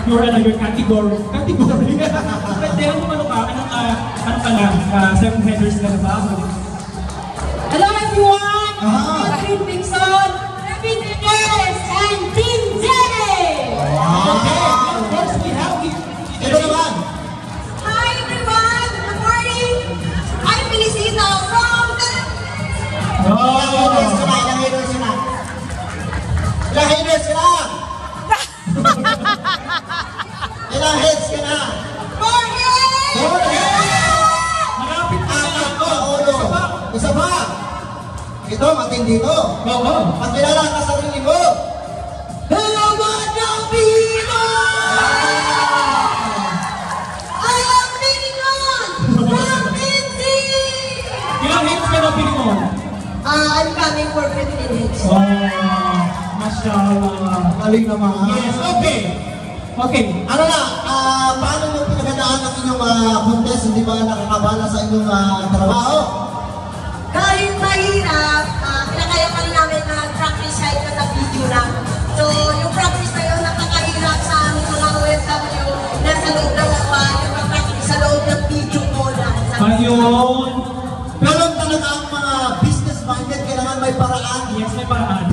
your category. Category. Pwede kung ano ka, ano ka na, 7 headers ka na ba? Hello everyone! Team Pixon, Team Dennis, and Team Jenny! Okay, of course we have Ito naman! Hi everyone! Good morning! I'm Felicita from the... Ilang haters sila? Ilang haters sila? Ilang heads ka na? 4 heads! 4 heads! Malapit na Apat na ulo. Isa pa. Ito, matindi to. Oo. Magkilala ka sa sarili mo. Hello, mga Pino! I am Piningon! From Pinsi! Ilang hits ka na Piningon? I'm coming for 15 minutes. Oh, mashallah. Galing naman. Yes, okay. Okay. Ano na, paano nyo pinagandaan ang inyong contest? Hindi ba nakakabala sa inyong trabaho? Kahit mahirap, pinakaya pa rin namin na practice kahit na video lang. So, yung practice na yun, nakakahirap sa aming mga OFW nasa loob ng yung practice sa loob ng video ko lang. Ayun. Pero talaga ang mga business-minded, kailangan may paraan. Yes, may paraan.